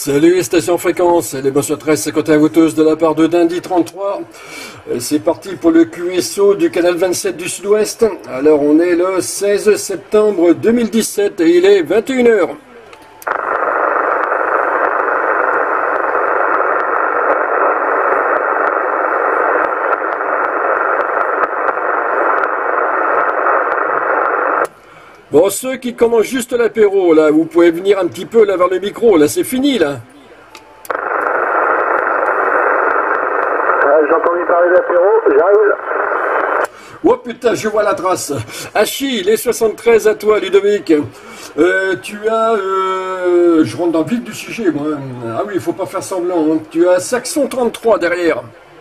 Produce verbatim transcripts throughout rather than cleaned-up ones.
Salut station fréquence, les bonsoirs treize cinquante et un vouteuses de la part de Dindy trente-trois. C'est parti pour le Q S O du canal vingt-sept du Sud-Ouest. Alors on est le seize septembre deux mille dix-sept et il est vingt et une heures. Bon, ceux qui commencent juste l'apéro, là, vous pouvez venir un petit peu là vers le micro, là c'est fini là. Ah, j'ai entendu parler d'apéro, j'arrive là. Oh putain, je vois la trace. Achille, les soixante-treize à toi, Ludovic. Euh, tu as... Euh, je rentre dans le vif du sujet, moi. Ah oui, il faut pas faire semblant. Hein. Tu as Saxon trente-trois derrière.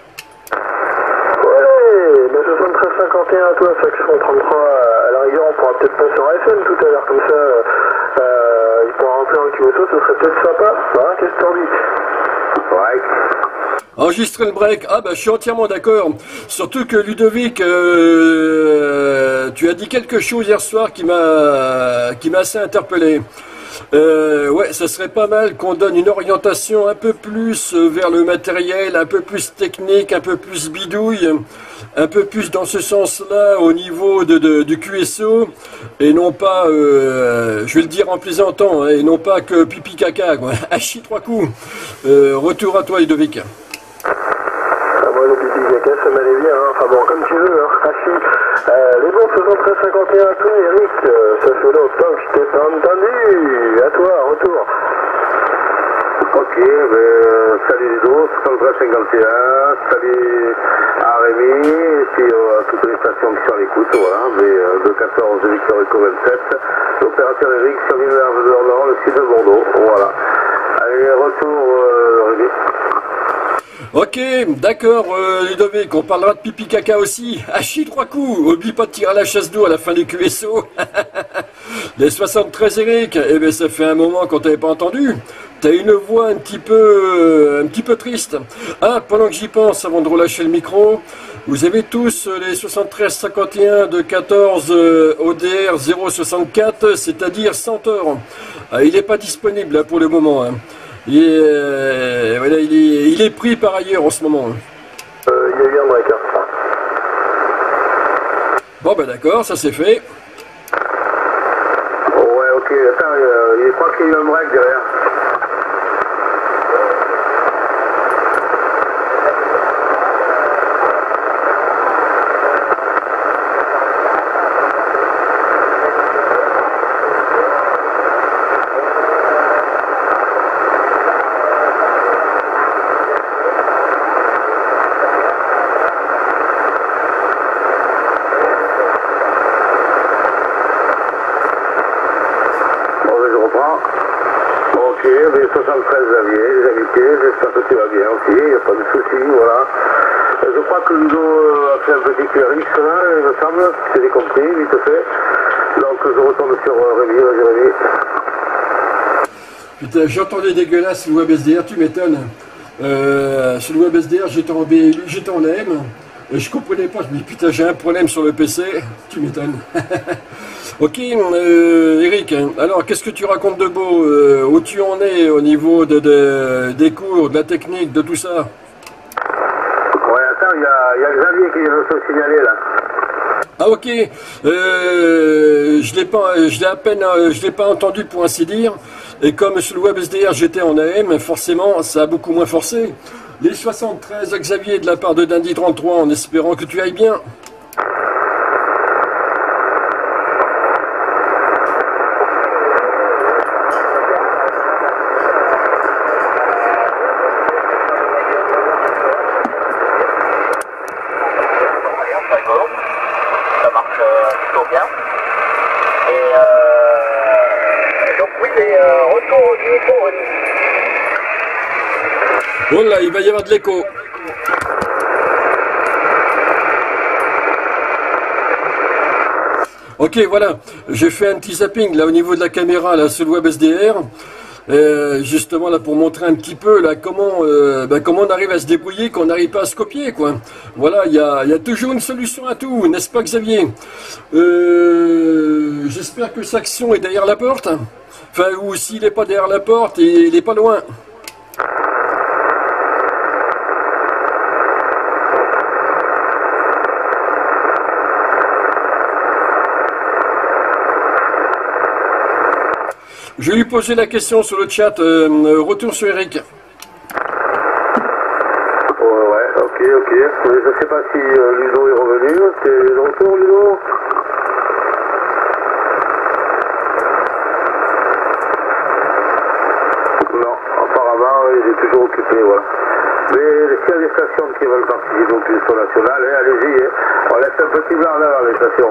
Ouais, le soixante-treize cinquante et un à toi, Saxon trente-trois. À la rigueur, on pourra peut-être passer en F M tout à l'heure, comme ça, euh, il pourra rentrer dans le Q S O, ce serait peut-être sympa. Hein, qu'est-ce que t'en dis? Ouais. Enregistrer le break, ah bah je suis entièrement d'accord. Surtout que Ludovic, euh, tu as dit quelque chose hier soir qui m'a qui m'a assez interpellé. Euh, ouais, ça serait pas mal qu'on donne une orientation un peu plus vers le matériel, un peu plus technique, un peu plus bidouille, un peu plus dans ce sens-là au niveau de, de, du Q S O, et non pas, euh, je vais le dire en plaisantant, hein, et non pas que pipi caca, quoi. Hachi trois coups. Euh, retour à toi, Ludovic. Ah, moi, le pipi caca, ça m'allait bien, hein. Enfin bon, comme tu veux, hein. Hachi. Euh, les bons soixante-treize cinquante et un à toi, Eric, euh, ça fait longtemps que je t'ai pas entendu. À toi, retour. Ok, ben, salut Ludo, soixante-treize cinquante et un, salut à Rémi, et puis euh, à toutes les stations qui sont à l'écoute, voilà, mais euh, deux quatorze Victor Eco vingt-sept, l'opérateur Eric sur l'île de Nord, le sud de Bordeaux, voilà. Allez, retour euh, Rémi. Ok, d'accord, euh, Ludovic, on parlera de pipi caca aussi. Hachi trois coups, oublie pas de tirer à la chasse d'eau à la fin du Q S O. Les soixante-treize Eric, eh ben ça fait un moment qu'on t'avait pas entendu. T'as une voix un petit peu, euh, un petit peu triste. Ah, pendant que j'y pense, avant de relâcher le micro, vous avez tous les soixante-treize cinquante et un de quatorze euh, O D R zéro soixante-quatre, c'est-à-dire Centaure. Ah, il n'est pas disponible là pour le moment. Hein. Il est, euh, voilà, il, est, il est pris par ailleurs en ce moment. Euh, il y a eu un break, hein. Bon, ben d'accord, ça c'est fait. Oh, ouais, ok, attends, euh, je crois qu'il y a eu un break derrière. soixante-treize Xavier, les invités, j'espère que tu vas bien aussi, il n'y a pas de souci, voilà. Je crois que Ludo a fait un petit Q R X là, il me semble, si j'ai compris, vite fait. Donc je retourne sur Rémi, vas-y Rémi. Putain, j'entendais dégueulasse sur le web S D R, tu m'étonnes. Euh, sur le web S D R, j'étais en B L U, j'étais en A M. Et je comprenais pas, je me dis putain j'ai un problème sur le P C, tu m'étonnes. Ok, euh, Eric, alors qu'est-ce que tu racontes de beau, euh, où tu en es au niveau de, de, des cours, de la technique, de tout ça? Ouais, attends, il y a, y a Xavier qui veut se signaler là. Ah ok, euh, je l'ai pas, je l'ai à peine, je l'ai pas entendu pour ainsi dire, et comme sur le web S D R j'étais en A M, forcément ça a beaucoup moins forcé. Les soixante-treize Xavier de la part de Dindy trente-trois en espérant que tu ailles bien. Ça marche plutôt bien. Et euh, donc oui, les euh, retours du micro. Oh là, il va y avoir de l'écho. Ok, voilà, j'ai fait un petit zapping là au niveau de la caméra là sur le web S D R. Euh, justement là pour montrer un petit peu là comment euh, ben, comment on arrive à se débrouiller quand on n'arrive pas à se copier quoi. Voilà, il y a, y a toujours une solution à tout, n'est-ce pas Xavier? euh, J'espère que Saxon est derrière la porte. Enfin, ou s'il n'est pas derrière la porte, il n'est pas loin. Je vais lui poser la question sur le chat. Euh, retour sur Eric. Ouais, ouais, ok, ok. Mais je sais pas si euh, Ludo est revenu. C'est de retour, Ludo? Non, apparemment, il est toujours occupé, voilà. Mais s'il y a des stations qui veulent participer au pulsion nationale, hein, allez-y, hein. On laisse un petit blanc là dans les stations.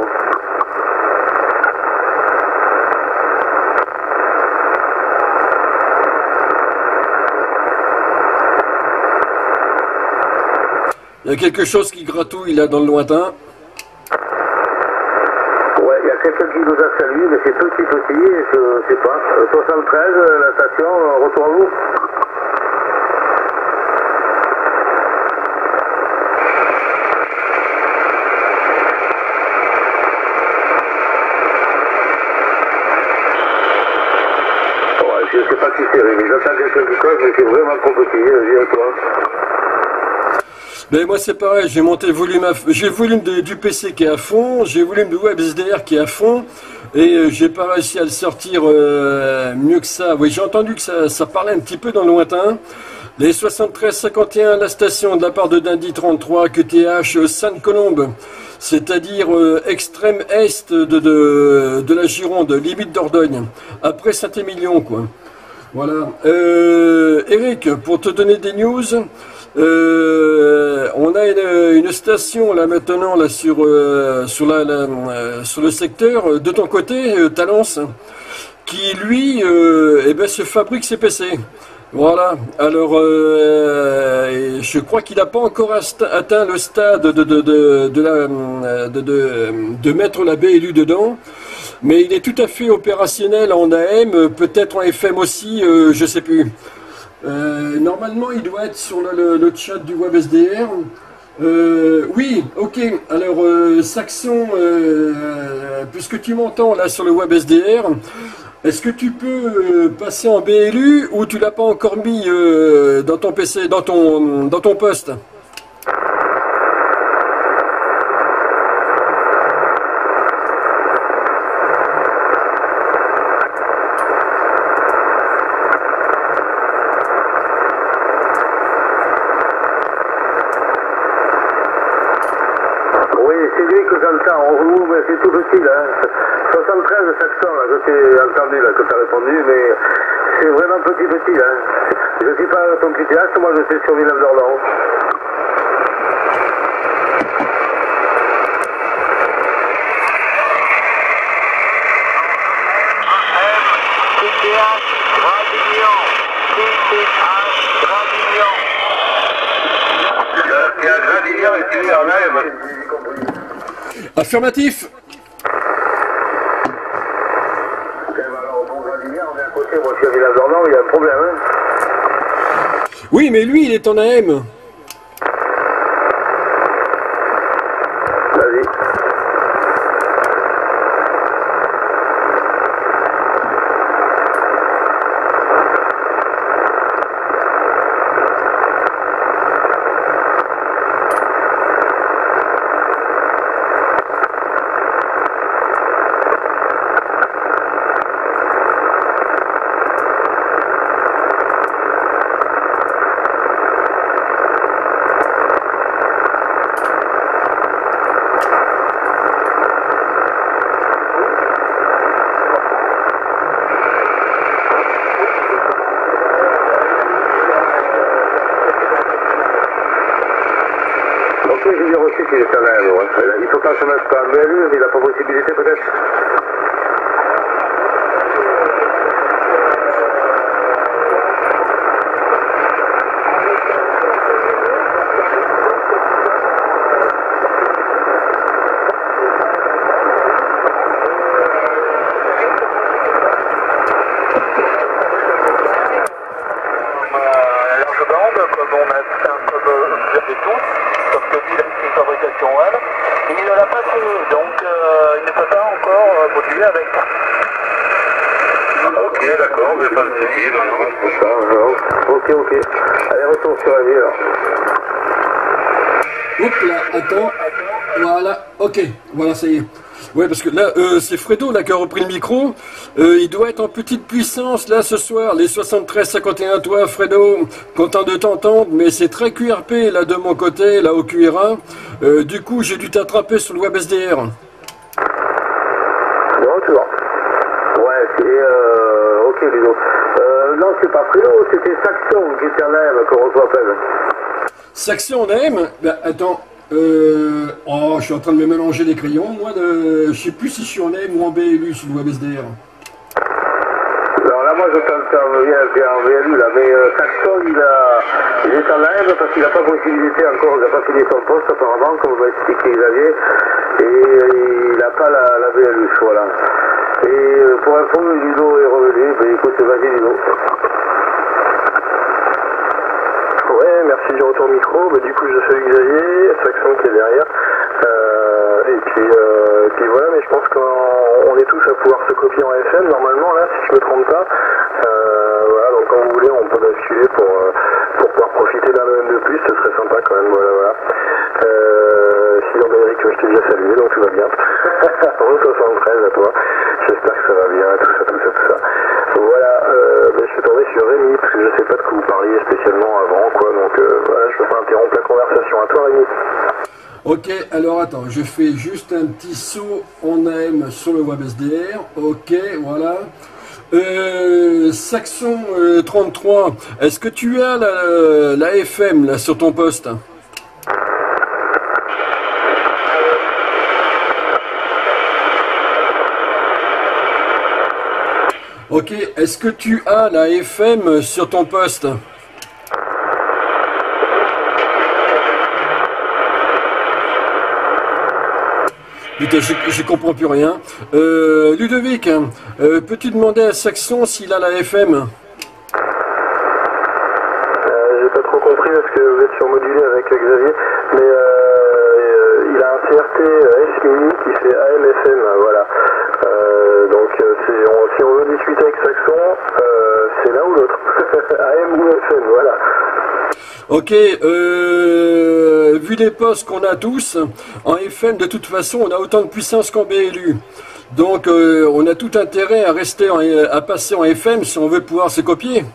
Il y a quelque chose qui gratouille là dans le lointain. Ouais, il y a quelqu'un qui nous a salué, mais c'est petit petit, je sais pas. soixante-treize, la station, retour à vous. Ouais, je sais pas qui c'est, mais j'entends quelqu'un qui cause, mais c'est vraiment trop petit, vas-y à toi. Mais moi c'est pareil, j'ai monté le volume, à... j'ai le volume de, du P C qui est à fond, j'ai le volume de WebSDR qui est à fond, et euh, j'ai pas réussi à le sortir euh, mieux que ça. Oui, j'ai entendu que ça, ça parlait un petit peu dans le lointain. Les soixante-treize cinquante et un, la station de la part de Dundee trente-trois, Q T H Sainte-Colombe, c'est-à-dire euh, extrême est de, de, de la Gironde, limite d'Ordogne, après Saint-Émilion, quoi. Voilà. Euh, Eric, pour te donner des news, euh, on a une, une station là maintenant là sur euh, sur la, la euh, sur le secteur de ton côté, euh, Talence, qui lui, euh, eh ben, se fabrique ses P C. Voilà. Alors, euh, je crois qu'il n'a pas encore atteint le stade de de de de, la, de, de, de mettre la B L U dedans. Mais il est tout à fait opérationnel en A M, peut-être en F M aussi, euh, je sais plus. Euh, normalement, il doit être sur le, le, le chat du WebSDR. Euh, oui, ok. Alors, euh, Saxon, euh, puisque tu m'entends là sur le WebSDR, est-ce que tu peux euh, passer en B L U ou tu l'as pas encore mis euh, dans ton P C, dans ton dans ton poste? C'est tout petit là, soixante-treize Saxon là, que tu as entendu là, que tu as répondu, mais c'est vraiment petit petit là. Je ne suis pas ton Q T H, moi je suis sur Villeneuve-d'Ornon. Q T H, Gradignan, Q T H, Gradignan. Il y a Gradignan et tu es en live. Affirmatif. Moi je suis à Villeneuve-d'Ornon, il y a un problème. Hein. Oui, mais lui, il est en A M. Vas-y. Il faut pas se mettre en B L U, il n'a pas possibilité peut-être. Ok, ok. Allez, retour sur la vie alors. Oups là, attends. Voilà, ok, voilà, ça y est. Ouais, parce que là, euh, c'est Fredo là qui a repris le micro. Euh, il doit être en petite puissance là ce soir. Les soixante-treize cinquante et un, toi, Fredo, content de t'entendre, mais c'est très Q R P là de mon côté, là au Q R A. Euh, du coup, j'ai dû t'attraper sur le web S D R. Non, tu vois. Ouais, c'est... Euh, ok, Ludo. Euh, non, c'est pas Fredo, c'était Saxon qui était en A M, qu'on reçoit appelle. Saxon en A M. Bah, attends. Euh, oh, je suis en train de me mélanger les crayons, moi. De, je sais plus si je suis en A M ou en B L U sur le web S D R. Alors là, moi, je t'entends bien en V L U, là, mais euh, Saxon, il, a, il est en A M parce qu'il n'a pas possibilité encore, il n'a pas fini son poste, apparemment, comme va expliquer Xavier, et euh, il n'a pas la, la V L U, voilà. Et euh, pour info, Ludo est revenu, ben écoute, vas-y, Ludo. Ouais, merci du retour micro. Bah, du coup, je salue Xavier, Saxon qui est derrière. Euh, et, puis, euh, et puis voilà, mais je pense qu'on est tous à pouvoir se copier en F M normalement, là, si je me trompe pas. Euh, voilà, donc quand vous voulez, on peut basculer pour, euh, pour pouvoir profiter d'un E M de plus, ce serait sympa quand même. Voilà, voilà. Euh, sinon, bah, Eric, je t'ai déjà salué, donc tout va bien. Re soixante-treize à toi. J'espère que ça va bien, tout ça, tout ça, tout ça. Voilà, euh, bah, je vais tomber sur Rémi, parce que je sais pas de quoi vous parliez spécialement avant, quoi, donc euh, voilà, je peux pas interrompre la conversation. À toi, Rémi. Ok, alors attends, je fais juste un petit saut en A M sur le web S D R. Ok, voilà. Euh, Saxon euh, trente-trois, est-ce que tu as la, la F M là sur ton poste? Ok, est-ce que tu as la F M sur ton poste? Putain, je comprends plus rien. Euh, Ludovic, euh, peux-tu demander à Saxon s'il a la F M? euh, J'ai pas trop compris parce que vous êtes surmodulé avec Xavier, mais euh, il a un C R T S-Mini qui fait A M F M, voilà. Euh, donc c'est, on, si on veut discuter avec Saxon, euh, c'est l'un ou l'autre. A M ou F M, voilà. Ok, euh, vu les postes qu'on a tous, en F M de toute façon on a autant de puissance qu'en B L U. Donc euh, on a tout intérêt à rester en, à passer en F M si on veut pouvoir se copier.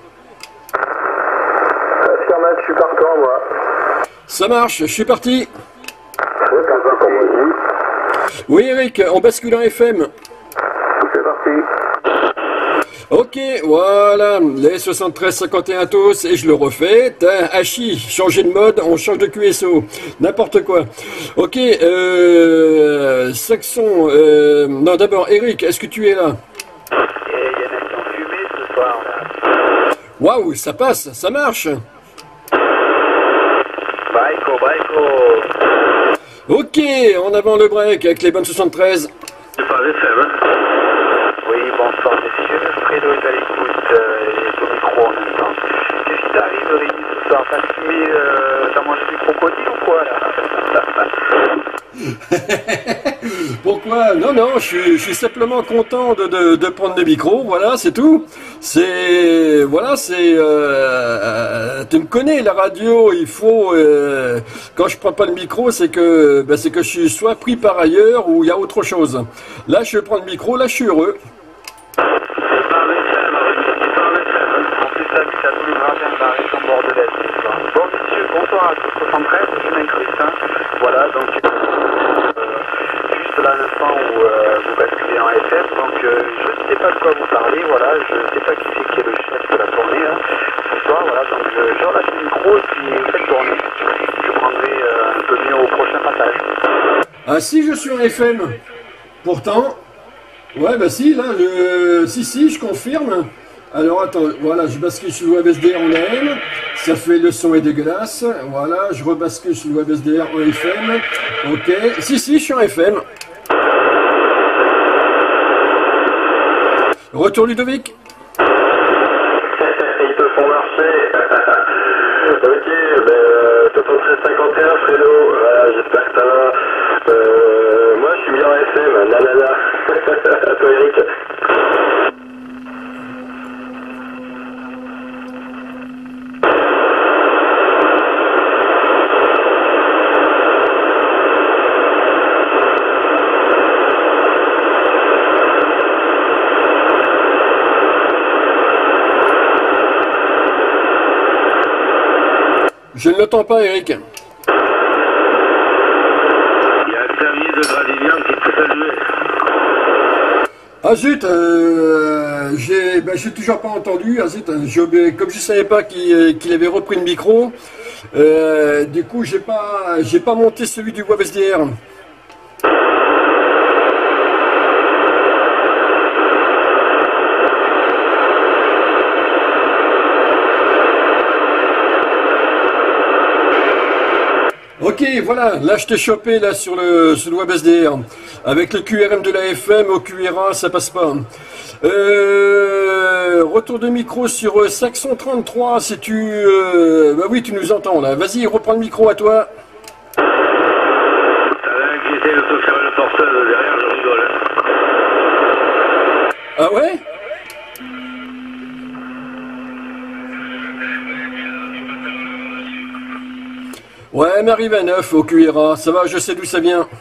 Affirmat, je suis partant moi. Ça marche, je suis parti. C'est parti pour moi aussi. Oui Eric, on bascule en F M. C'est parti. Ok, voilà, les soixante-treize cinquante et un tous, et je le refais. Hachi, changer de mode, on change de Q S O. N'importe quoi. Ok, euh, Saxon, euh, non d'abord, Eric, est-ce que tu es là? Et il y en a qui ont fumé ce soir, là. Waouh, ça passe, ça marche. Baiko, baiko. Ok, en avant le break avec les bonnes soixante-treize. C'est pas F M, hein. Oui, bonsoir messieurs, Fredo est à l'écoute euh, et au micro en même temps. Qu'est-ce qui t'arrive Rémi ce soir? T'as fumé, euh, t'as mangé du crocodile ou quoi là? Pourquoi? Non, non, je suis, je suis simplement content de, de, de prendre le micro, voilà, c'est tout. C'est, voilà, c'est, euh, tu me connais, la radio, il faut, euh, quand je prends pas le micro, c'est que, ben, c'est que je suis soit pris par ailleurs ou il y a autre chose. Là, je prends le micro, là, je suis heureux. En plus, ça habite à tous les gradins de la région bordelaise. Bon, messieurs, bonsoir à tous, soixante-treize, je m'incruste. Hein. Voilà, donc, euh, juste là, l'instant où euh, vous basculez en F M, donc euh, je ne sais pas de quoi vous parlez, voilà, je ne sais pas qui c'est qui est le chef de la tournée, hein, ce soir, voilà, donc je, je relâche le micro et puis faites tourner. Je prendrai euh, un peu mieux au prochain passage. Ah si, je suis en F M. Pourtant, ouais, bah si, là, je, si, si, je confirme. Alors attends, voilà, je bascule sur le web S D R en A M, ça fait le son est dégueulasse, voilà, je rebascule sur le web S D R en F M, ok, si si, je suis en F M. Retour Ludovic. Ils te font marcher. Ok, ben, soixante-treize cinquante et un, Fredo, voilà, j'espère que ça va. Euh, moi, je suis bien en F M, nanana. À toi, Eric. Je ne l'entends pas, Eric. Il y a un service de Gradignan qui peut saluer. Ah zut, euh, j'ai ben, j'ai toujours pas entendu. Ah zut, je, comme je savais pas qu'il qu'il avait repris le micro, euh, du coup j'ai pas j'ai pas monté celui du web S D R. Ok, voilà, là je t'ai chopé là sur le, sur le web S D R. Avec le Q R M de la F M au Q R A, ça passe pas. Euh, retour de micro sur Saxon trente-trois, si tu... Euh, bah oui, tu nous entends là. Vas-y, reprends le micro à toi. T'avais inquiété le truc sur le porteur derrière, je rigole. Ah ouais? Ouais, Marie vingt-neuf au Q R A, ça va, je sais d'où ça vient.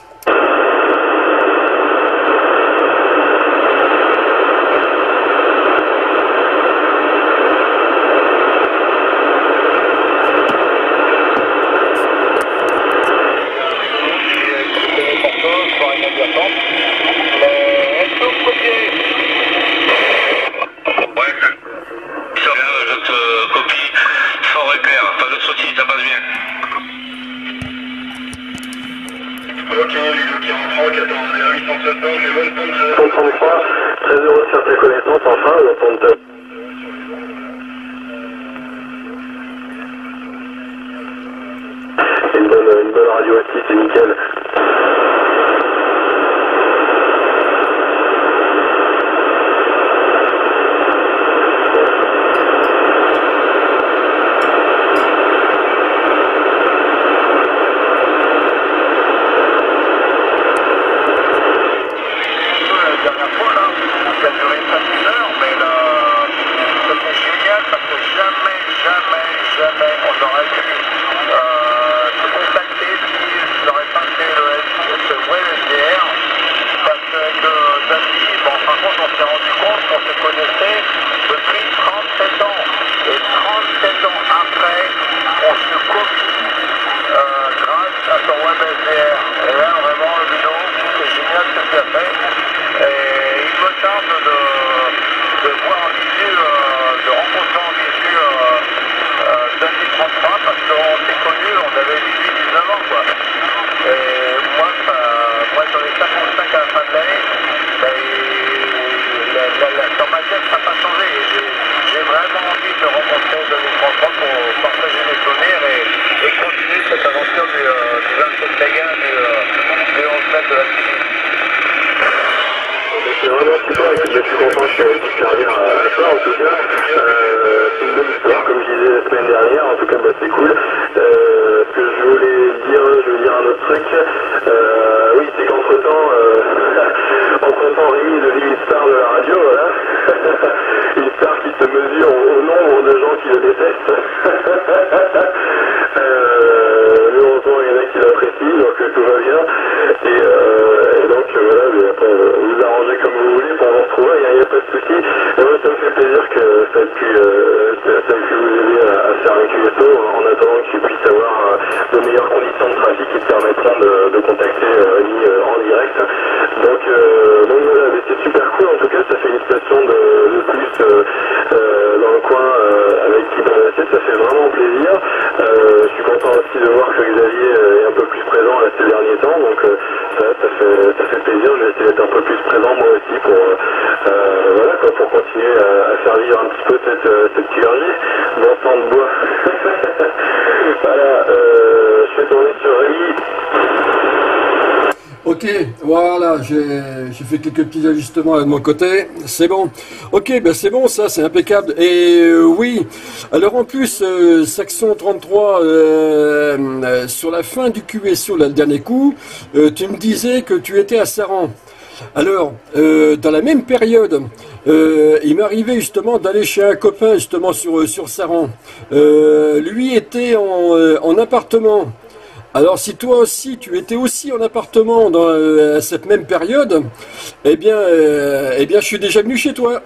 J'ai fait quelques petits ajustements là de mon côté, c'est bon. Ok, ben c'est bon, ça, c'est impeccable. Et euh, oui, alors en plus, euh, Saxon trente-trois, euh, euh, sur la fin du Q S O, là, le dernier coup, euh, tu me disais que tu étais à Saran. Alors, euh, dans la même période, euh, il m'arrivait justement d'aller chez un copain justement sur, sur Saran. Euh, lui était en, euh, en appartement. Alors si toi aussi tu étais aussi en appartement dans euh, à cette même période, eh bien, euh, eh bien je suis déjà venu chez toi.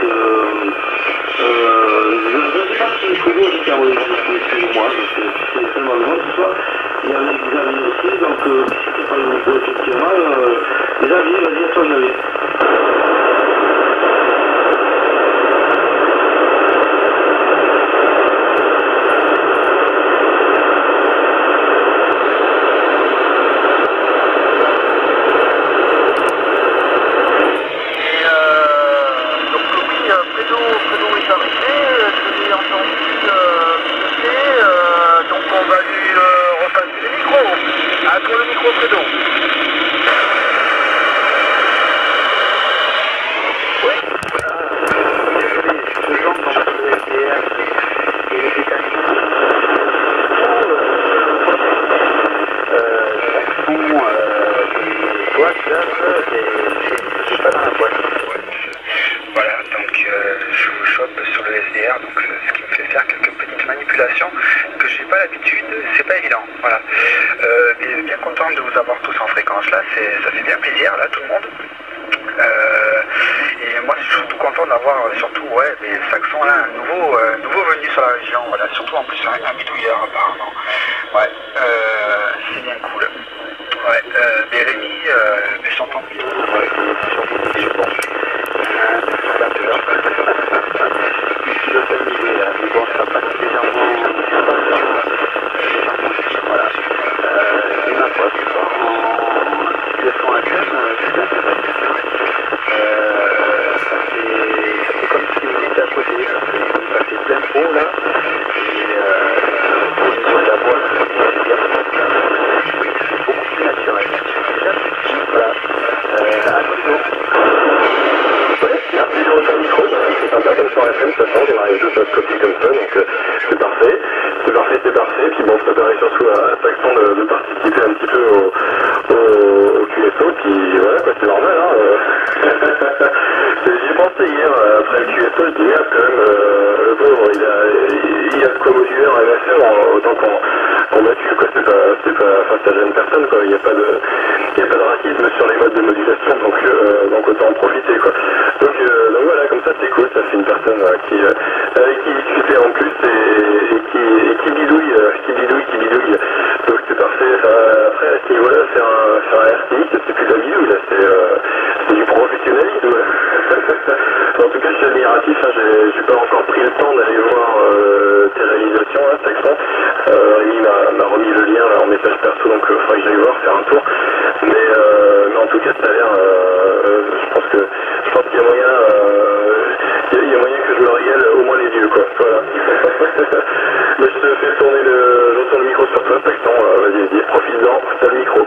euh, euh, je ne sais pas si Fredo qui a envoyé chez moi, c'est seulement le ce soir. Il y avait Xavier aussi, donc euh, si c'était pas le micro effectivement, euh, Xavier, vas-y à toi Xavier. Que j'ai pas l'habitude, c'est pas évident, voilà. Euh, mais bien content de vous avoir tous en fréquence là, ça fait bien plaisir là tout le monde. Euh, et moi je suis surtout content d'avoir surtout ouais des Saxons là, un nouveau, euh, nouveau venu sur la région, voilà, surtout en plus un, un bidouilleur apparemment. Ouais, euh, c'est bien cool. Ouais, euh, mais Rémi, euh, mais j'entends plutôt. Ouais, je suis bon. Le familier là, mais bon, ça passe légèrement, voilà. Euh, et ma foi, en situation interne, c'est bien sympathique. Euh, ça fait, ça fait comme si vous étiez à côté, ça fait, ça fait plein pot là. Et euh, au niveau de la boîte, c'est bien, oui, c'est beaucoup plus naturel. Voilà. Euh, à nouveau. Ouais, merci sur votre micro, c'est sympa comme sur F M, ça change, on arrive juste à se copier comme ça, donc euh, c'est parfait, c'est parfait, c'est parfait, puis bon, ça permet surtout à, à Saxon de, de participer un petit peu au, au, au Q S O, puis voilà, quoi, c'est normal, hein, euh... j'y pensé hier, après le Q S O, je dis merde, quand même, euh, le pauvre, il a, il, il a de quoi moduler un M S M, autant qu'on qu'on a tué, quoi, c'est pas, c'est pas, enfin, ça gêne personne, quoi, il n'y a pas de, il y a pas de racisme sur les modes de modulation, donc, euh, donc autant en profiter, quoi. Donc, euh, donc voilà, comme ça c'est cool, ça fait une personne euh, qui, euh, avec qui discuter en plus et, et, qui, et qui bidouille, euh, qui bidouille, qui bidouille. Donc c'est parfait. Enfin, après à ce niveau-là, c'est un, c'est un R T X, c'est plus de la bidouille, là, c'est, euh, c'est du professionnalisme. En tout cas, je suis admiratif, hein, j'ai, j'ai pas encore pris le temps d'aller voir euh, tes réalisations, là, Saxon. Euh, Rémi m'a, m'a remis le lien là, en message perso, donc il euh, faudrait que j'aille voir, faire un tour. Mais, euh, mais en tout cas, ça a l'air, euh, je pense que je pense qu'il y a moyen, euh, il, y a, il y a moyen que je me régale au moins les yeux, quoi. Voilà. Mais je te fais tourner le, je tourne le micro sur toi, Saxon. Euh, vas-y, vas-y, profite-en, t'as le micro.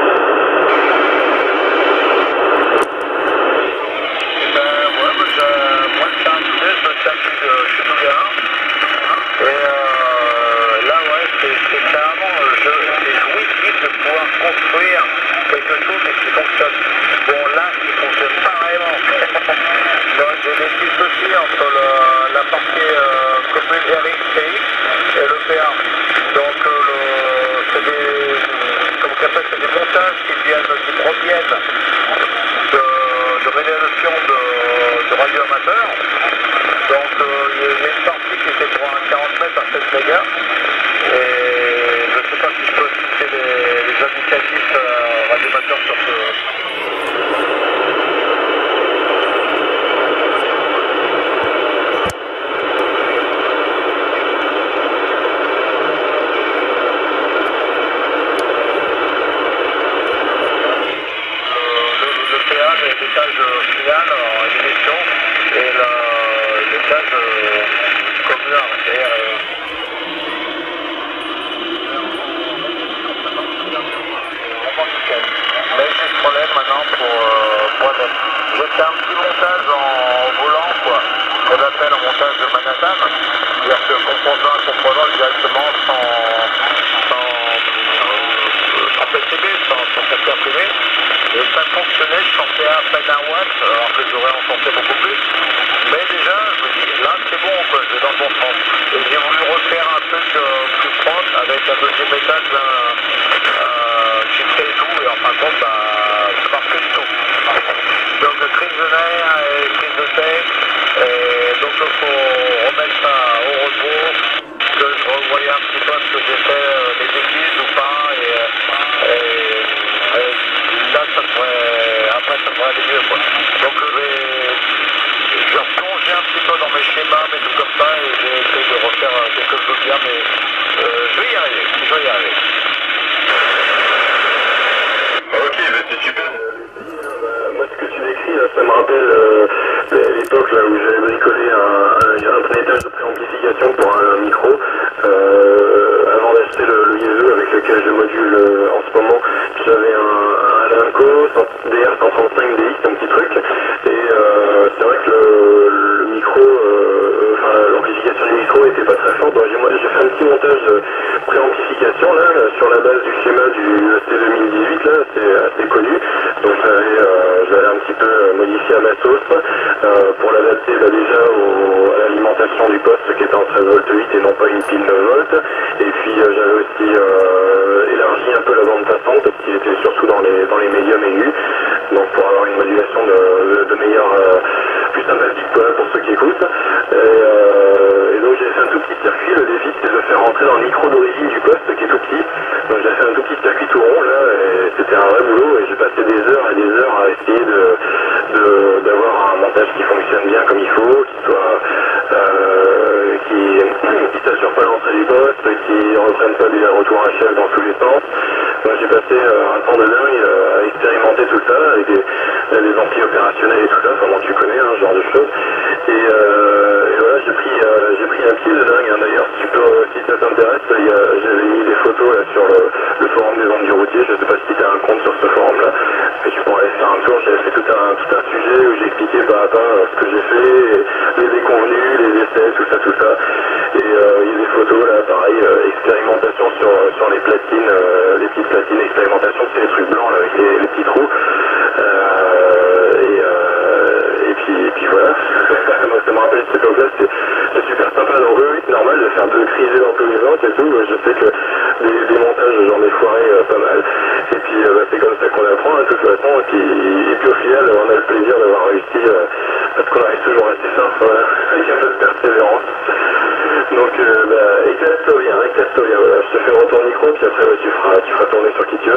Construire quelque chose et qui fonctionne. Bon là, il ne fonctionne pas vraiment. Donc j'ai des petits soucis entre le, la partie euh, commune R X T X et le P A. Donc euh, le, c'est des, comme ça s'appelle, c'est des montages qui viennent, qui proviennent de, de réalisation de, de radio-amateurs. Donc euh, il y a une partie qui était pour un quarante mètres à sept mégas. Et je ne sais pas si je peux citer les, les indicatifs euh, radioamateurs sur ce... Le, le, le P A, l'étage final, l'émission, et l'étage communal. C'est-à-dire, mais j'ai ce problème maintenant pour, euh, pour être. J'ai fait un petit montage en volant, quoi, ce qu'on appelle un montage de Manhattan, c'est-à-dire que composant à composant directement sans, sans, euh, sans P C B, sans, sans capteur privé, et ça fonctionnait, je sentais à peine un watt, alors que j'aurais en senti beaucoup plus, mais déjà, je me dis, là c'est bon, quoi, je vais dans le bon sens. Et j'ai voulu refaire un truc euh, plus proche, avec un deuxième étage, euh, chiffré et tout, et en fin de compte, bah, ça marche plus du tout. Donc Chris Venner et Chris l'époque là où j'avais bricolé un, un, un étage de préamplification pour un, un micro, euh, avant d'acheter le, le Yezu avec lequel je module euh, en ce moment, j'avais un, un Alanco D R cent trente-cinq D X, un petit truc, et euh, c'est vrai que le, le micro, euh, enfin l'amplification du micro était pas très forte, donc j'ai, moi, j'ai fait un petit montage de préamplification là, là, sur la base du schéma du E C deux mille dix-huit là, c'est assez connu, donc j'avais, euh, j'avais un petit peu modifié à ma sauce euh, pour l'adapter bah, déjà au, à l'alimentation du poste qui était en treize volts huit et non pas une pile neuf volts, et puis euh, j'avais aussi euh, élargi un peu la bande passante qui était surtout dans les, dans les médiums aigus, donc pour avoir une modulation de, de, de meilleure, euh, plus sympathique voilà, pour ceux qui écoutent, et, euh, et donc j'ai fait un tout petit circuit. Le défi c'est de le faire rentrer dans le micro d'origine du poste qui est tout petit, donc j'ai fait un tout petit circuit tout rond là, et c'était un vrai boulot, et j'ai passé des heures et des heures à essayer de, de, d'avoir un montage qui fonctionne bien comme il faut, qui soit euh, qui, qui s'assure pas l'entrée du poste, qui ne reprenne pas des retours à chef dans tous les sens. Donc j'ai passé euh, un temps de dingue euh, à expérimenter tout ça avec des, des amplis opérationnels et tout ça, comment tu connais hein, ce genre de choses. Et, euh, et voilà, j'ai pris euh, j'ai pris un pied de dingue hein, d'ailleurs, si, tu peux, si ça t'intéresse, il y a, j'avais mis des photos là sur le, le forum des ondes du routier, je sais pas si tu as un compte sur ce forum là, mais tu pourrais aller faire un tour, j'avais fait tout un, tout un sujet où j'expliquais pas à pas euh, ce que j'ai fait, les déconvenus, les essais, tout ça, tout ça. Et euh, il y a des photos là, pareil, euh, expérimentation sur, sur les platines, euh, les petites platines, expérimentation, c'est les trucs blancs là, avec les, les petits trous. Euh, et, euh, et, puis, et puis voilà, moi ça me rappelle cette époque-là, c'est, c'est super sympa, donc oui, oui, c'est normal de faire de criser dans tous les sens et tout, je sais que des, des montages j'en ai foiré euh, pas mal, et puis euh, bah, c'est comme ça qu'on apprend hein, de toute façon, et puis, et puis au final on a le plaisir d'avoir réussi, euh, parce qu'on arrive toujours assez simple, voilà, avec un peu de persévérance. Donc euh, bah, éclate-toi bien, éclate-toi bien, voilà, je te fais un retour micro, puis après bah, tu, feras, tu feras tourner sur qui tu veux.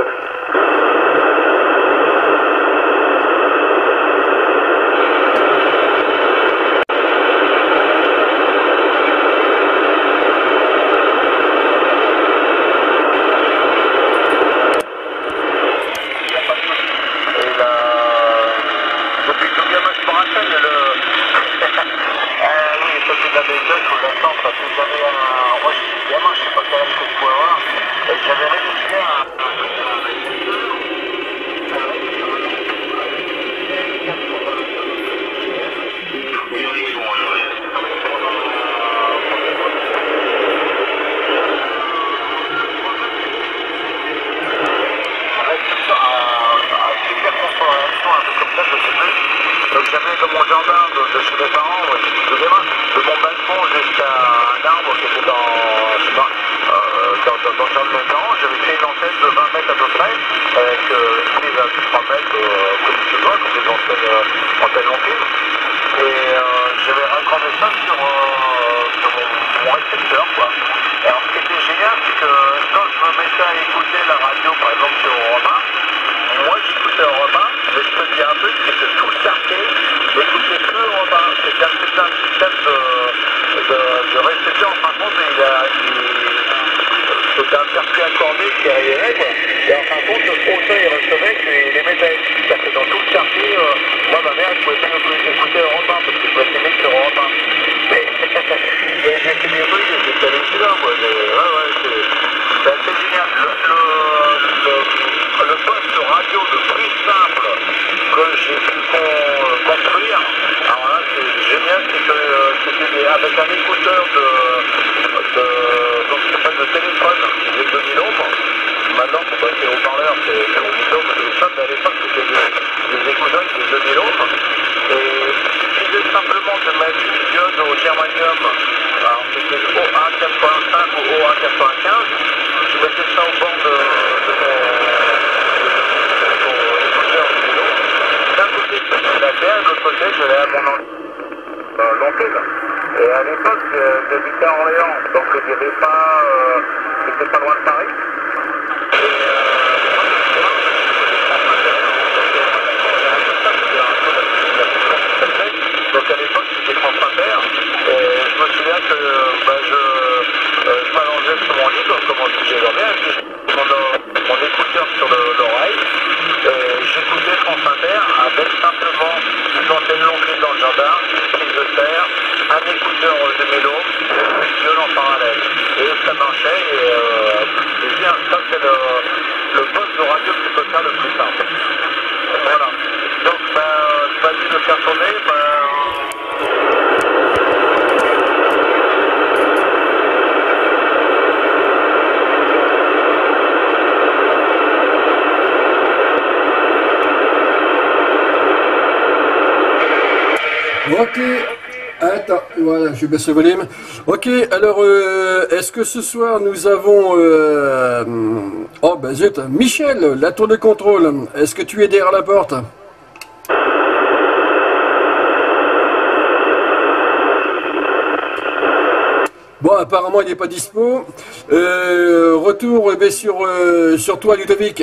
Donc j'avais dans mon jardin de, de chez mes parents, ouais, de gamin, de mon balcon jusqu'à un arbre qui était dans, je sais pas, euh, dans, dans, dans le jardin de mes parents, j'avais fait une antenne de vingt mètres à peu près, avec euh, une prise à trois mètres, euh, comme tu vois, comme des antennes, euh, antennes longues. Et euh, j'avais raccordé ça sur, euh, sur mon, mon récepteur, quoi. Et alors ce qui était génial, c'est que quand je me mettais à écouter la radio, par exemple sur Europe un, moi j'écoutais Europe un, mais je peux te dire un truc, c'est que tout le quartier n'écoutait plus Europe un. C'est-à-dire que c'était un système de, de, de réception, en fin de compte, il a, il, c'était un circuit accordé qui arrivait, quoi. Et en fin de compte, autant il recevait qu'il émettait. C'est-à-dire que dans tout le quartier, euh, moi ma mère, je pouvais pas écouter Europe un, parce que je pouvais filmer sur Europe un. Mais j'ai fait des rues, j'étais hallucinant, quoi. Ouais, ouais, c'est, c'est assez génial. Le, le, le, le poste radio le plus simple que j'ai pu construire, alors là c'est génial, c'est que euh, c'était des, avec un écouteur de, de, donc, ça s'appelle de téléphone qui faisait deux mille ohms. Maintenant pour passer au parleur c'est au mille ohms téléphone, mais à l'époque c'était des, des écouteurs qui faisaient deux mille ohms. Et il suffisait simplement de mettre une diode au germanium, alors c'était O un quatre-vingt-cinq ou O un quatre-vingt-quinze, je mettais ça au bord de, de mon d'un côté je la terre, de l'autre côté je l'ai à mon euh, l'antenne. Et à l'époque euh, j'habitais à Orléans, donc il n'y avait pas, euh, c'était pas loin de Paris. Et euh, donc à l'époque c'était France Inter. Et je me souviens que bah, je, euh, je m'allongeais sur mon lit, comme on disait dans bien, et puis mon, mon écouteur sur le, l'oreille. Et j'écoutais France Inter avec simplement une antenne longue dans le jardin. ça marchait. Et euh, je dis, ça c'est le, le poste de radio qui peut faire le plus simple. Voilà. Donc, ben, je vais essayer de faire tourner. Ben, Ok, attends, voilà, je baisse le volume. Ok, alors, euh, est-ce que ce soir nous avons... Euh, oh, ben zut, Michel, la tour de contrôle, est-ce que tu es derrière la porte? Bon, apparemment, il n'est pas dispo. Euh, retour eh bien, sur, euh, sur toi, Ludovic.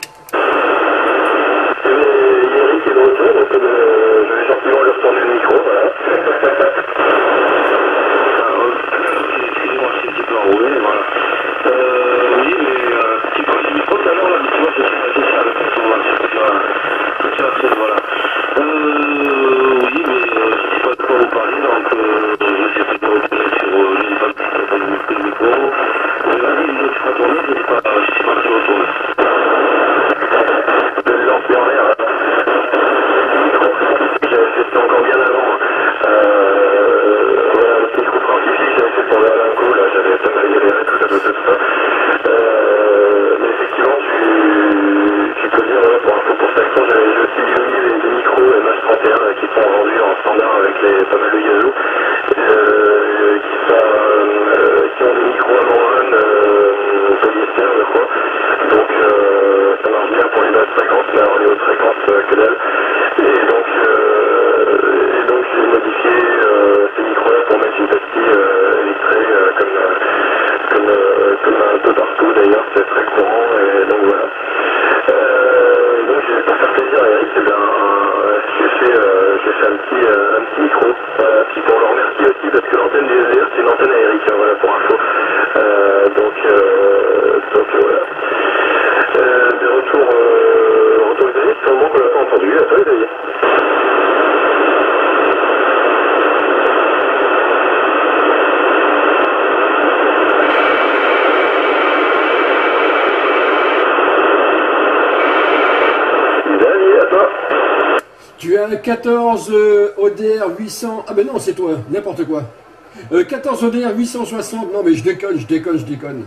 Tu as quatorze euh, O D R huit cents... Ah ben non, c'est toi, n'importe quoi. Euh, quatorze O D R huit cent soixante, non mais je déconne, je déconne, je déconne.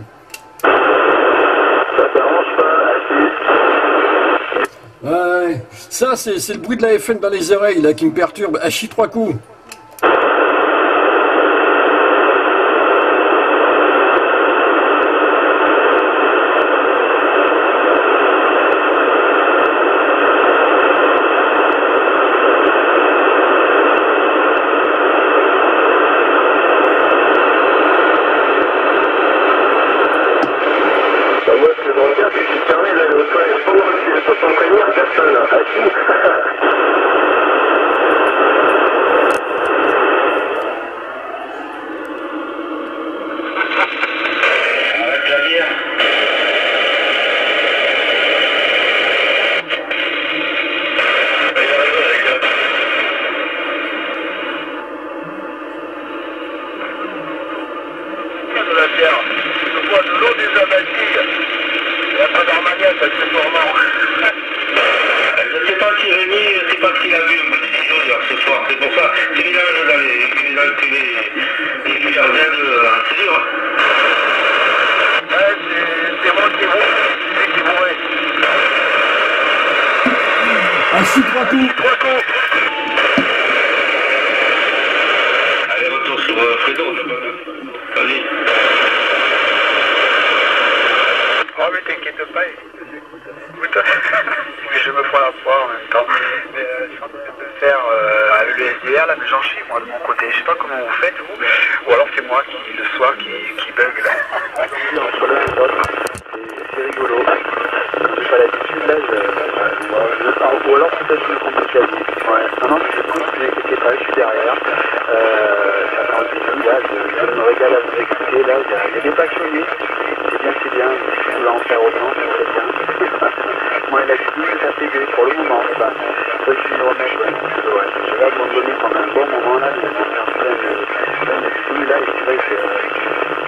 Ça t'arrange pas, Hachi? Ouais, ça c'est le bruit de la F M dans les oreilles là qui me perturbe. Hachi trois coups.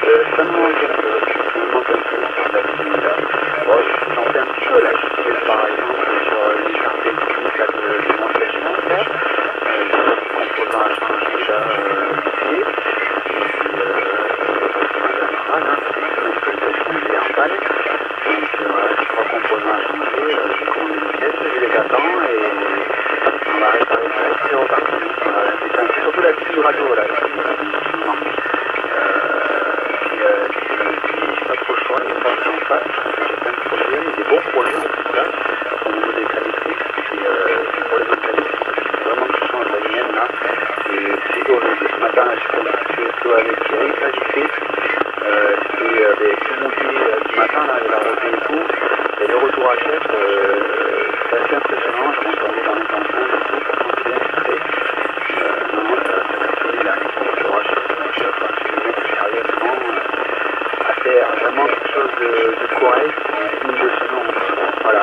Euh, ça me manque un peu, ça me manque un peu sur la ligne là. Bon, j'en fais un petit peu là, je suis par exemple sur les chartes techniques là, de, de mon station là. Euh, j'ai des composants à changer là euh, ici. Et puis euh, c'est normal, hein, c'est une semaine que le station il est en panne. Donc euh, voilà, j'ai trois composants à changer, euh, j'ai commandé une pièce, j'ai les attends et on va réparer ça et c'est reparti. Voilà, c'est surtout la petite radio là. Pas en face, j'ai plein de projets, des beaux projets en tout cas, au niveau des calistriques, et euh, pour les autres calistriques, il faut vraiment que je change la mienne là, c'est horrible. Ce matin, j'ai fait un petit tuto avec Eric, là j'ai fait, euh, c'était euh, tout mouillé euh, ce matin, là, avec la rosée et tout, et le retour à chef, euh, c'est assez impressionnant, je m'entendais dans les enceintes et tout, pourtant c'est bien filtré, euh, non, non, ça, ça m'a sonné là, le retour à chef, donc je pense que les mecs sérieusement, euh, à faire vraiment quelque chose de, de correct, digne de ce nom. Voilà.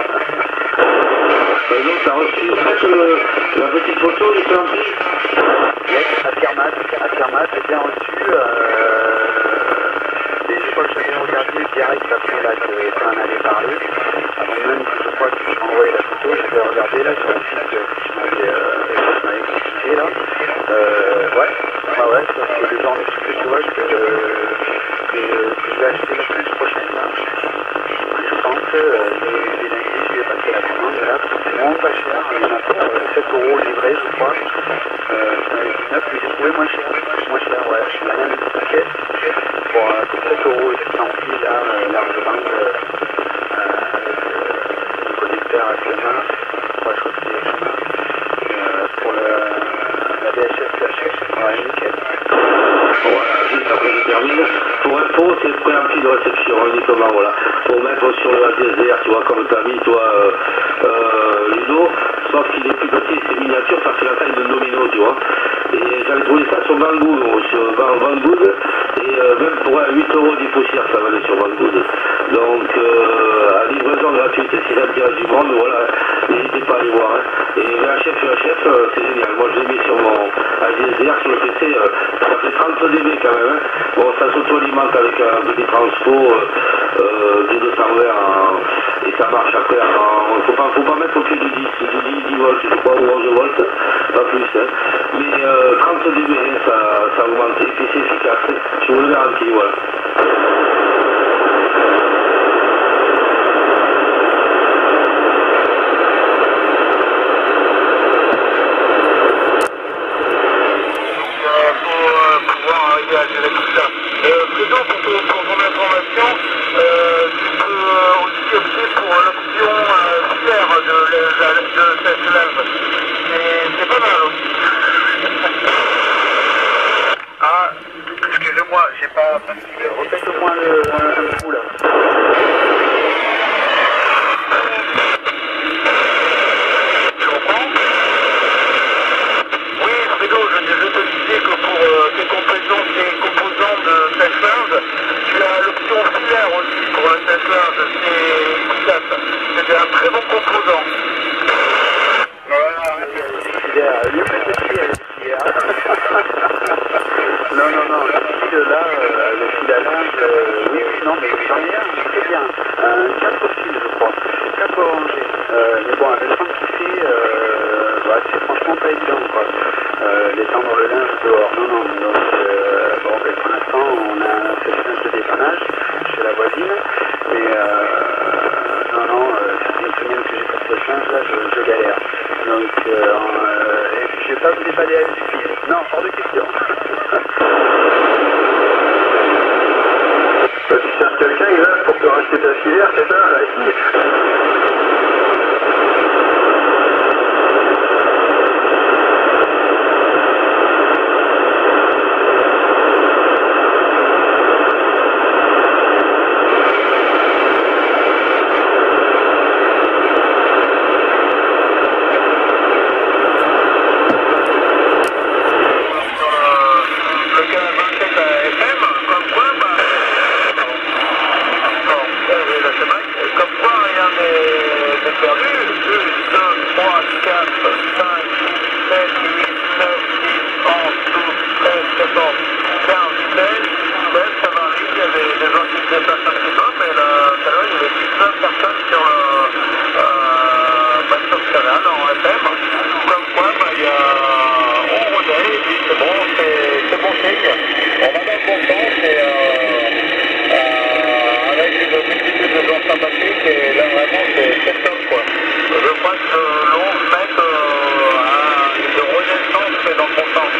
Et donc, t'as reçu euh, la petite photo du camping? Yes, à Fermat, à Fermat, j'ai bien reçu. Euh, et je crois que j'avais regardé direct après là que tu en avais parlé. Avant même que je crois que tu m'as envoyé la photo, j'avais regardé là sur le site que tu m'avais euh, expliqué là. Euh, ouais, ah ouais, ça c'est le genre de truc que tu vois que, que, que je vais acheter la semaine prochaine là. Je pense que euh, les lundi, je vais passer la commande là, parce que c'est vraiment pas cher, il y en a pour euh, sept euros livré je crois. Euh, dix-neuf, mais j'ai trouvé moins cher, moins cher, ouais, je mets même une petite caisse pour, euh, pour sept euros et puis en pile là, euh, largement euh, euh, avec euh, le connecteur H D M I, ouais, je crois que c'est H D M I, euh, pour le, la V H S P H S, ouais, nickel. Voilà, juste après je termine. Pour info, c'est préampli de réception uniquement, voilà. Pour mettre sur le A D S R, tu vois, comme tu as mis, toi, euh, euh, Ludo, sauf qu'il est plus petit, c'est miniature, ça fait la taille d'un domino, tu vois. Et j'avais trouvé ça sur Banggood, sur Banggood, et euh, même pour un huit euros dix poussières, ça valait sur Banggood. Donc, euh, à livraison gratuite, si l'intérêt du monde, voilà, n'hésitez pas à aller voir. Hein. Et V H F, V H F, euh, c'est génial. Moi, je l'ai mis sur mon A D S R, sur le P C, euh, ça fait trente décibels quand même. Hein. Bon, ça s'auto-alimente avec un petit transpo euh, euh, de deux cent vingt en, et ça marche après. Il ne faut pas, faut pas mettre plus de dix, de dix volts, je crois, ou onze volts, pas plus. Hein. Mais euh, trente décibels, ça, ça augmente et puis c'est efficace. Je vous le garantis, voilà. À gérer tout ça. Euh, plutôt pour, pour, pour ton information, euh, tu peux aussi opter pour l'option euh, filaire de, de, de cette lave. C'est pas mal aussi. Ah, excusez-moi, j'ai pas... Refaites-moi un coup là. Tu comprends? Oui, Fredo, je, je te disais que pour euh, tes composants, tes composants de Self-Love, tu as l'option filaire aussi pour le Self-Love, c'est c'est un très bon composant. Voilà. Filaire, il est plus petit avec filaire. Non, non, non, le fil là, euh, le fil à linge, euh, oui, oui, non, mais j'en ai un, c'est bien, un quatre fils, je crois, quatre rangées, euh, mais bon, avec le temps qu'il fait, euh, bah, c'est franchement pas évident, quoi, euh, d'étendre le linge dehors, non, non, donc, euh, bon, ben, pour l'instant, on a un sèche-linge de dépannage chez la voisine, mais, euh, non, non, euh, ça fait une semaine que j'ai pas de sèche-linge, là, je, je galère, donc, euh, euh, et puis je vais pas me déballer avec du fil, non, hors de question. Bah, tu cherches quelqu'un, Isaac, pour te racheter ta filière, c'est ça, là, ici. quinze, seize, ça symétrique. On va dans le bon sens et euh, euh, avec une multitude de gens sympathiques et là vraiment c'est top quoi. Je crois que l'on met euh, une renaissance mais dans le bon sens.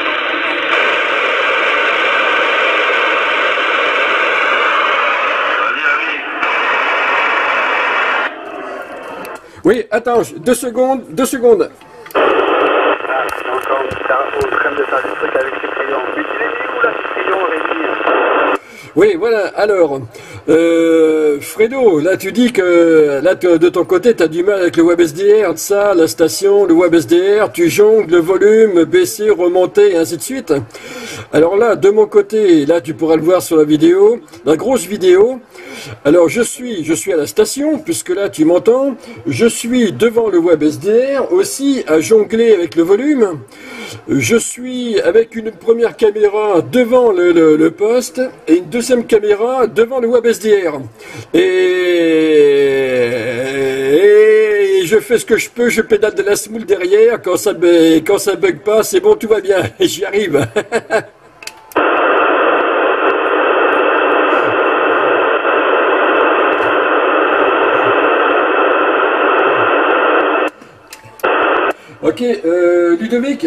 Oui, attends, deux secondes, deux secondes. Ah, c'est encore au train de faire des trucs avec ses crayons. Mais tu l'as mis où là, ces crayons, Rémi? Oui, voilà, alors, euh, Fredo, là tu dis que là de ton côté tu as du mal avec le WebSDR, ça, la station, le WebSDR, tu jongles le volume, baisser, remonter et ainsi de suite. Alors là, de mon côté, là tu pourras le voir sur la vidéo, la grosse vidéo. Alors je suis, je suis à la station, puisque là tu m'entends, je suis devant le WebSDR aussi à jongler avec le volume. Je suis avec une première caméra devant le, le, le poste et une deuxième caméra devant le WebSDR. Et, et je fais ce que je peux, je pédale de la semoule derrière. Quand ça, quand ça bug pas, c'est bon, tout va bien, j'y arrive. Ok, euh, Ludovic.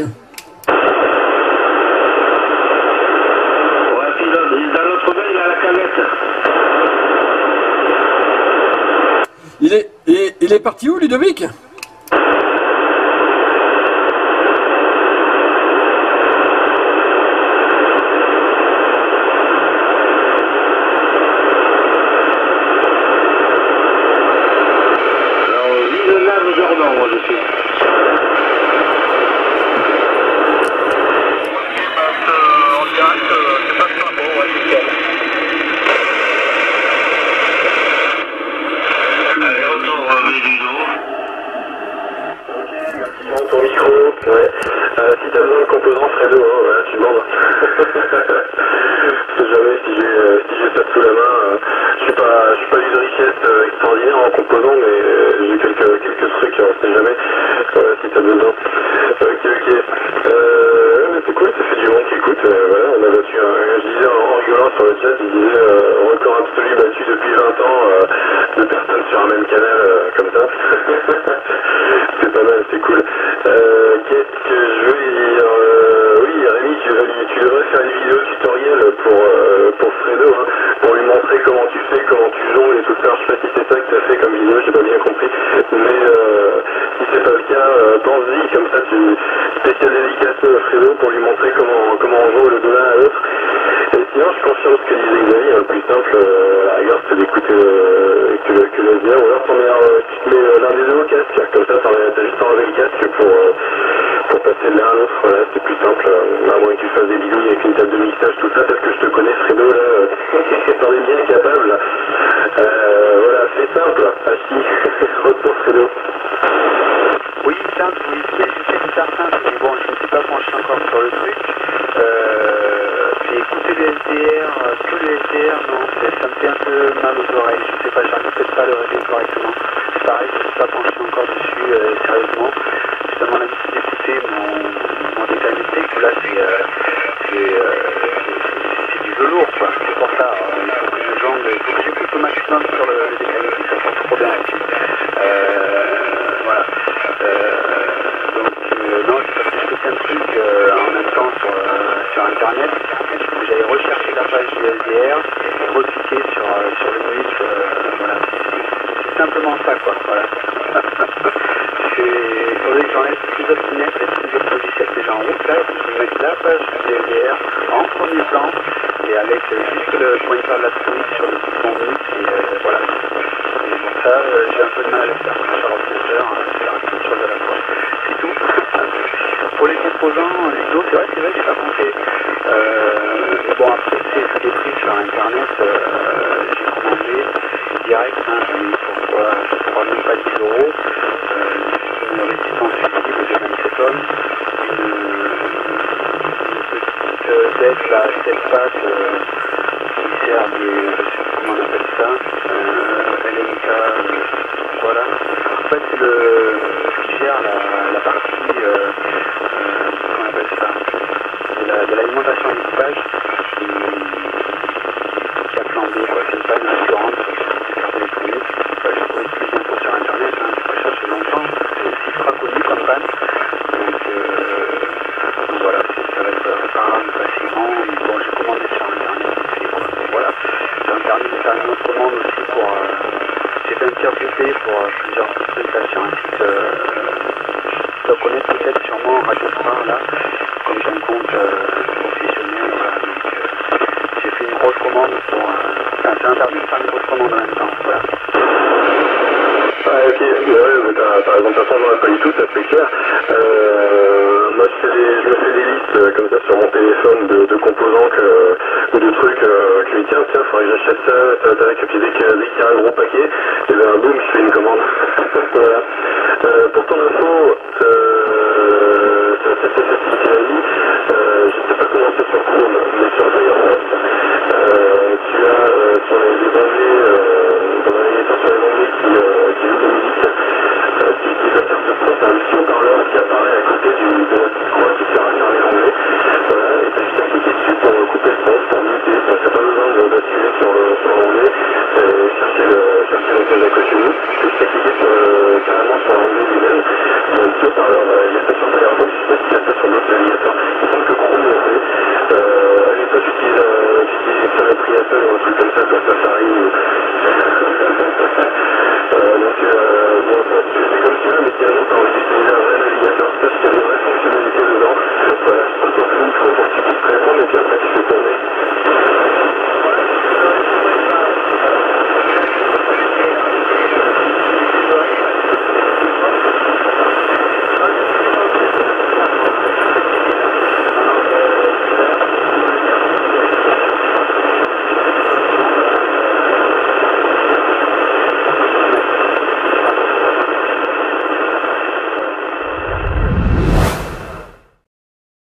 Il est, il est, il est parti où, Ludovic? De l'alimentation occupé pour euh, plusieurs sollicitations ainsi que euh, je dois connaître peut-être sûrement Radio Soir là, comme j'ai un compte euh, professionnel, voilà, donc euh, j'ai fait une grosse commande pour... Euh, enfin, c'est interdit de faire une grosse commande en même temps, voilà. Ah ok, ouais, mais t'as, t'as raison, de toute façon j'aurais pas du tout, ça c'est clair. Euh, moi je, fais des, je me fais des listes euh, comme ça sur mon téléphone de, de composants que, ou de trucs euh, que je me dis tiens, tiens, faudrait que j'achète ça, tac, tac, et puis dès, que, dès qu'il y a un gros paquet, et ben boum, je fais une commande. Voilà. Euh, pour ton info, euh, c'est assez facile ce qu'il a dit, euh, je sais pas comment c'est sur Chrome, mais sur Firefox, euh, tu as euh, sur les, les onglets, euh, dans la navigateur sur les onglets qui, euh, qui joue de la musique, euh, qui, qui va faire ce son, t'as un petit haut-parleur qui apparaît à côté du, de la petite croix qui sert à fermer l'onglet. Voilà, et t'as juste à cliquer dessus pour couper le son, pour muter, donc t'as pas besoin de basculer sur le sur l'onglet, euh, chercher le chercher le code à côté de nous, juste à cliquer sur le, carrément sur l'onglet lui-même, il y a un petit haut-parleur, euh, il y a ça sur Firefox, je sais pas s'il y a ça sur d'autres navigateurs, il me semble que Chrome le fait. Euh, allez, toi tu utilises, euh, tu utilises ça le prix Apple ou un truc comme ça, toi Safari ou... euh, donc euh, bon, ça, tu fais comme tu veux, mais si un jour t'as envie d'utiliser un vrai navigateur, sache qu'il y a des vraies fonctionnalités dedans. Voilà, je peux te faire une micro pour que tu puisses répondre, et puis après tu fais tourner.